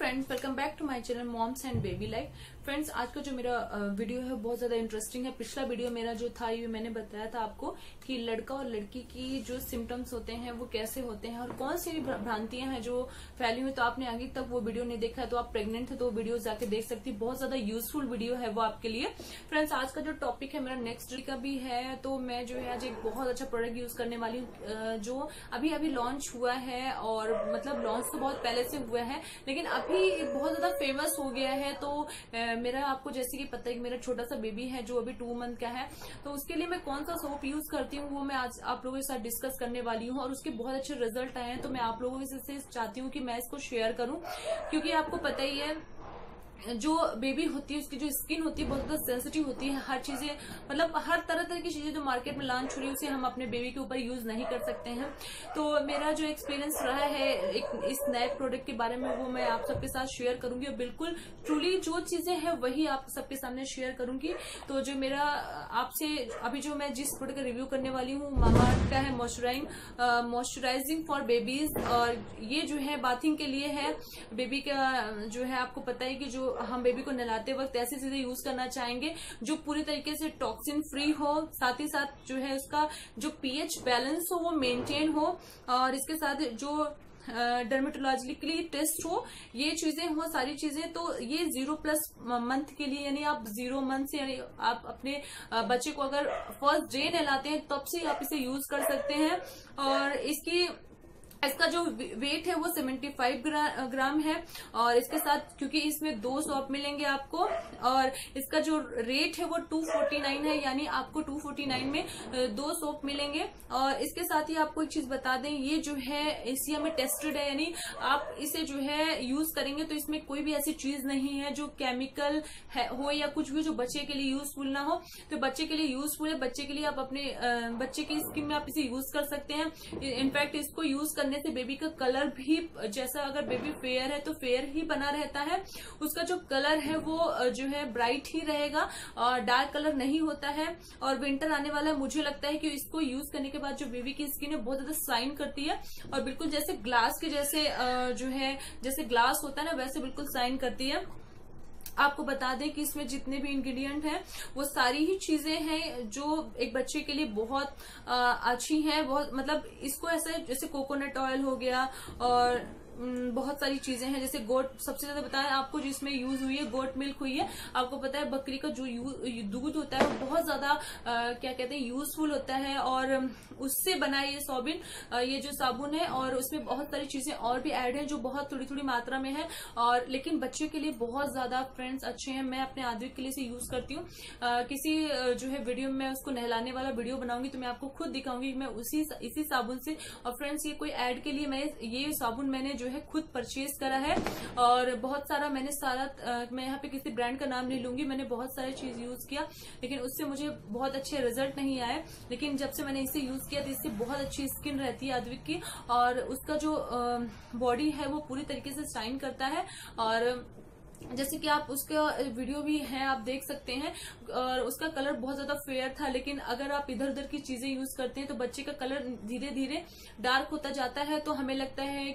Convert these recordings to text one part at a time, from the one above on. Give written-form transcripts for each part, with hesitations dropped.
Friends, welcome back to my channel moms and baby life. Friends, आज का जो मेरा वीडियो है बहुत ज्यादा इंटरेस्टिंग है। पिछला वीडियो मेरा जो था ये मैंने बताया था आपको कि लड़का और लड़की की जो सिम्टम्स होते हैं वो कैसे होते हैं और कौन सी भ्रांतियां हैं जो फैली हुई। तो आपने आगे तक वो वीडियो नहीं देखा है तो आप प्रेग्नेंट है तो वो वीडियो जाके देख सकती है। बहुत ज्यादा यूजफुल वीडियो है वो आपके लिए। फ्रेंड्स, आज का जो टॉपिक है मेरा नेक्स्ट का भी है, तो मैं जो है आज एक बहुत अच्छा प्रोडक्ट यूज करने वाली हूँ जो अभी अभी लॉन्च हुआ है। और मतलब लॉन्च तो बहुत पहले से हुआ है लेकिन अभी बहुत ज्यादा फेमस हो गया है। तो मेरा आपको जैसे कि पता है कि मेरा छोटा सा बेबी है जो अभी 2 मंथ का है, तो उसके लिए मैं कौन सा सोप यूज करती हूँ वो मैं आज आप लोगों के साथ डिस्कस करने वाली हूँ। और उसके बहुत अच्छे रिजल्ट आए हैं तो मैं आप लोगों से चाहती हूँ कि मैं इसको शेयर करूँ, क्योंकि आपको पता ही है जो बेबी होती है उसकी जो स्किन होती है बहुत ज्यादा सेंसिटिव होती है। हर चीजें मतलब हर तरह तरह की चीजें जो मार्केट में लॉन्च हो रही है उसे हम अपने बेबी के ऊपर यूज नहीं कर सकते हैं। तो मेरा जो एक्सपीरियंस रहा है इस नए प्रोडक्ट के बारे में वो मैं आप सबके साथ शेयर करूंगी और बिल्कुल ट्रूली जो चीजें हैं वही आप सबके सामने शेयर करूंगी। तो जो मेरा आपसे अभी जो मैं जिस प्रोडक्ट का रिव्यू करने वाली हूँ मामाअर्थ का है मॉइस्चराइजिंग फॉर बेबीज। और ये जो है बाथिंग के लिए है। बेबी का जो है आपको पता है कि जो हम बेबी को नहलाते वक्त ऐसी चीजें यूज करना चाहेंगे जो पूरी तरीके से टॉक्सिन फ्री हो, साथ ही साथ जो है उसका जो पीएच बैलेंस हो वो मेंटेन हो, और इसके साथ जो डर्मेटोलॉजिकली टेस्ट हो, ये चीजें हो सारी चीजें। तो ये 0+ मंथ के लिए, यानी आप 0 मंथ से यानी आप अपने बच्चे को अगर फर्स्ट डे नहलाते हैं तब से आप इसे यूज कर सकते हैं। और इसका जो वेट है वो 75 ग्राम है। और इसके साथ क्योंकि इसमें 2 सोप मिलेंगे आपको और इसका जो रेट है वो 249 है, यानी आपको 249 में 2 सोप मिलेंगे। और इसके साथ ही आपको एक चीज बता दें, ये जो है एशिया में टेस्टेड है, यानी आप इसे जो है यूज करेंगे तो इसमें कोई भी ऐसी चीज नहीं है जो केमिकल हो या कुछ भी जो बच्चे के लिए यूजफुल ना हो। तो बच्चे के लिए यूजफुल है, बच्चे के लिए आप अपने बच्चे की स्किन में आप इसे यूज कर सकते हैं। इनफैक्ट इसको यूज करने से बेबी का कलर भी, जैसा अगर बेबी फेयर है तो फेयर ही बना रहता है, उसका जो कलर है वो जो है ब्राइट ही रहेगा और डार्क कलर नहीं होता है। और विंटर आने वाला है, मुझे लगता है कि इसको यूज करने के बाद जो बेबी की स्किन है बहुत ज्यादा शाइन करती है और बिल्कुल जैसे ग्लास के जैसे जो है जैसे ग्लास होता है ना वैसे बिल्कुल शाइन करती है। आपको बता दें कि इसमें जितने भी इंग्रेडिएंट हैं वो सारी ही चीजें हैं जो एक बच्चे के लिए बहुत अच्छी हैं। बहुत मतलब इसको ऐसा जैसे कोकोनट ऑयल हो गया और बहुत सारी चीजें हैं, जैसे गोट सबसे ज्यादा बताया आपको जिसमें यूज हुई है गोट मिल्क हुई है। आपको पता है बकरी का जो दूध होता है वो बहुत ज्यादा क्या कहते हैं यूजफुल होता है और उससे बना ये सोबिन ये जो साबुन है। और उसमें बहुत सारी चीजें और भी ऐड है जो बहुत थोड़ी थोड़ी मात्रा में है और लेकिन बच्चे के लिए बहुत ज्यादा फ्रेंड्स अच्छे हैं। मैं अपने आदमी के लिए इसे यूज करती हूँ। किसी जो है वीडियो में मैं उसको नहलाने वाला वीडियो बनाऊंगी तो मैं आपको खुद दिखाऊंगी मैं इसी साबुन से। और फ्रेंड्स, ये कोई ऐड के लिए मैं ये साबुन मैंने जो है खुद परचेज करा है और बहुत सारा मैंने मैं यहाँ पे किसी ब्रांड का नाम नहीं लूंगी, मैंने बहुत सारी चीज यूज किया लेकिन उससे मुझे बहुत अच्छे रिजल्ट नहीं आए। लेकिन जब से मैंने इसे यूज किया तो इससे बहुत अच्छी स्किन रहती है आद्विक की और उसका जो बॉडी है वो पूरी तरीके से शाइन करता है। और जैसे कि आप उसका वीडियो भी है आप देख सकते हैं और उसका कलर बहुत ज्यादा फेयर था, लेकिन अगर आप इधर उधर की चीजें यूज करते हैं तो बच्चे का कलर धीरे धीरे डार्क होता जाता है। तो हमें लगता है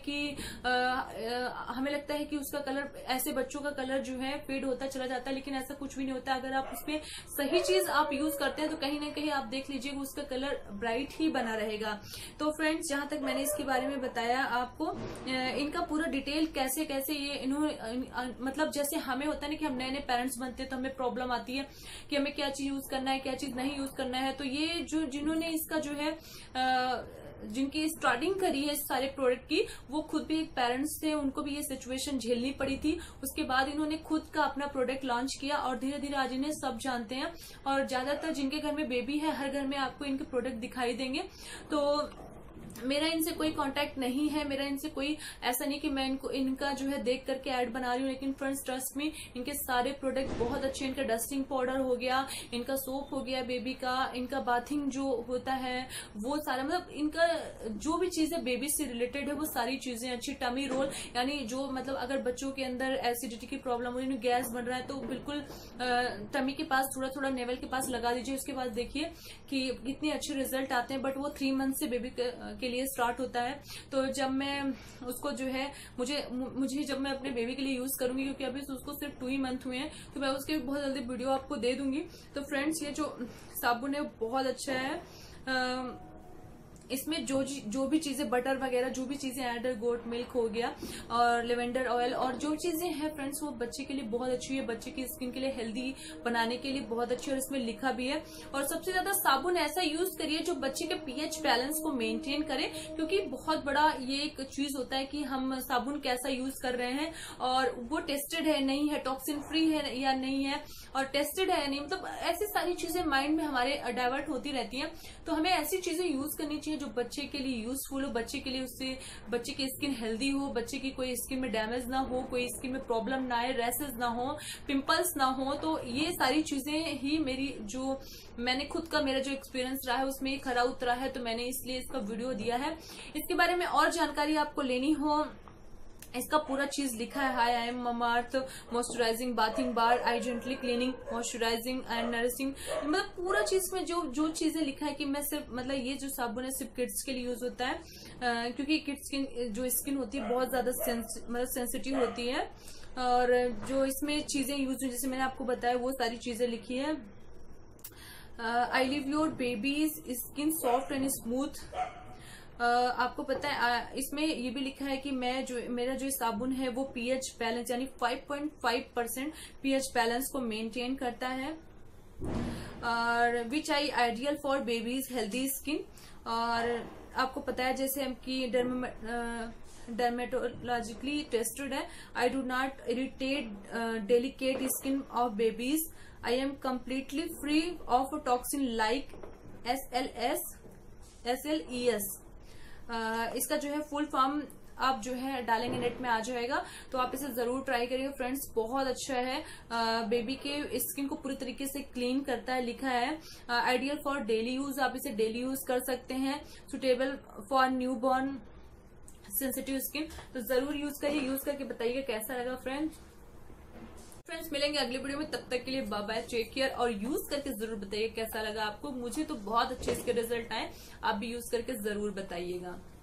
कि उसका कलर ऐसे बच्चों का कलर जो है फेड होता चला जाता है, लेकिन ऐसा कुछ भी नहीं होता। अगर आप उसमें सही चीज आप यूज करते हैं तो कहीं ना कहीं आप देख लीजिएगा उसका कलर ब्राइट ही बना रहेगा। तो फ्रेंड्स, जहां तक मैंने इसके बारे में बताया आपको इनका पूरा डिटेल कैसे कैसे ये इन्होंने मतलब जैसे हमें होता है ना कि हम नए नए पेरेंट्स बनते हैं तो हमें प्रॉब्लम आती है कि हमें क्या चीज यूज करना है क्या चीज नहीं यूज करना है। तो ये जो जिन्होंने इसका जो है जिनकी स्टार्टिंग करी है इस सारे प्रोडक्ट की वो खुद भी एक पेरेंट्स थे, उनको भी ये सिचुएशन झेलनी पड़ी थी। उसके बाद इन्होंने खुद का अपना प्रोडक्ट लॉन्च किया और धीरे धीरे आज इन्हें सब जानते हैं और ज्यादातर जिनके घर में बेबी है हर घर में आपको इनके प्रोडक्ट दिखाई देंगे। तो मेरा इनसे कोई कांटेक्ट नहीं है, मेरा इनसे कोई ऐसा नहीं कि मैं इनका जो है देख करके ऐड बना रही हूँ। लेकिन फ्रेंड्स, ट्रस्ट में इनके सारे प्रोडक्ट बहुत अच्छे। इनका डस्टिंग पाउडर हो गया, इनका सोप हो गया बेबी का, इनका बाथिंग जो होता है वो सारा मतलब इनका जो भी चीजें बेबी से रिलेटेड है वो सारी चीजें अच्छी। टमी रोल यानी जो मतलब अगर बच्चों के अंदर एसिडिटी की प्रॉब्लम हो रही है, गैस बन रहा है तो बिल्कुल टमी के पास थोड़ा थोड़ा नेवल के पास लगा दीजिए। उसके बाद देखिए कि कितने अच्छे रिजल्ट आते हैं। बट वो 3 मंथ से बेबी के के लिए स्टार्ट होता है। तो जब मैं उसको जो है मुझे जब मैं अपने बेबी के लिए यूज करूंगी, क्योंकि अभी उसको सिर्फ 2 ही मंथ हुए हैं, तो मैं उसके बहुत जल्दी वीडियो आपको दे दूंगी। तो फ्रेंड्स ये जो साबुन है बहुत अच्छा है। इसमें जो भी चीजें बटर वगैरह जो भी चीजें ऐड है, गोट मिल्क हो गया और लेवेंडर ऑयल और जो चीजें हैं फ्रेंड्स वो बच्चे के लिए बहुत अच्छी है, बच्चे की स्किन के लिए हेल्दी बनाने के लिए बहुत अच्छी है और इसमें लिखा भी है। और सबसे ज्यादा साबुन ऐसा यूज करिए जो बच्चे के पीएच बैलेंस को मेंटेन करे, क्योंकि बहुत बड़ा ये एक चीज होता है कि हम साबुन कैसा यूज कर रहे हैं और वो टेस्टेड है नहीं है, टॉक्सिन फ्री है या नहीं है, और टेस्टेड है नहीं, मतलब ऐसी सारी चीजें माइंड में हमारे डाइवर्ट होती रहती हैं। तो हमें ऐसी चीजें यूज करनी चाहिए जो बच्चे के लिए यूजफुल हो, बच्चे के लिए उससे बच्चे की स्किन हेल्दी हो, बच्चे की कोई स्किन में डैमेज ना हो, कोई स्किन में प्रॉब्लम ना आए, रैसेस ना हो, पिंपल्स ना हो। तो ये सारी चीजें ही मैंने खुद का मेरा जो एक्सपीरियंस रहा है उसमें खरा उतरा है, तो मैंने इसलिए इसका वीडियो दिया है। इसके बारे में और जानकारी आपको लेनी हो, इसका पूरा चीज लिखा है। Hi I am Mamaearth moisturising bathing bar, I gently cleaning moisturising and nourishing, मतलब पूरा चीज में जो चीजें लिखा है कि मैं सिर्फ मतलब ये जो साबुन है सिर्फ किड्स के लिए यूज होता है, क्योंकि किड्स की जो स्किन होती है बहुत ज्यादा मतलब सेंसिटिव होती है। और जो इसमें चीजें यूज हुई जैसे मैंने आपको बताया वो सारी चीजें लिखी है। I leave your baby's skin soft and smooth. आपको पता है इसमें ये भी लिखा है कि मेरा जो साबुन है वो पीएच बैलेंस यानी 5.5% पीएच बैलेंस को मेंटेन करता है, और which I ideal for baby's healthy skin. और आपको पता है जैसे हम की डर्मेटोलॉजिकली टेस्टेड है। I do not irritate delicate skin of babies, I am completely free of toxin like SLES। इसका जो है फुल फॉर्म आप जो है डालेंगे नेट में आ जाएगा, तो आप इसे जरूर ट्राई करिए फ्रेंड्स, बहुत अच्छा है। बेबी के स्किन को पूरी तरीके से क्लीन करता है, लिखा है आइडियल फॉर डेली यूज, आप इसे डेली यूज कर सकते हैं, suitable for newborn sensitive skin. तो जरूर यूज करिए, यूज करके बताइएगा कैसा लगा फ्रेंड्स। मिलेंगे अगले वीडियो में, तब तक के लिए बाय बाय, टेक केयर, और यूज करके जरूर बताइए कैसा लगा आपको। मुझे तो बहुत अच्छे इसके रिजल्ट आए, आप भी यूज करके जरूर बताइएगा।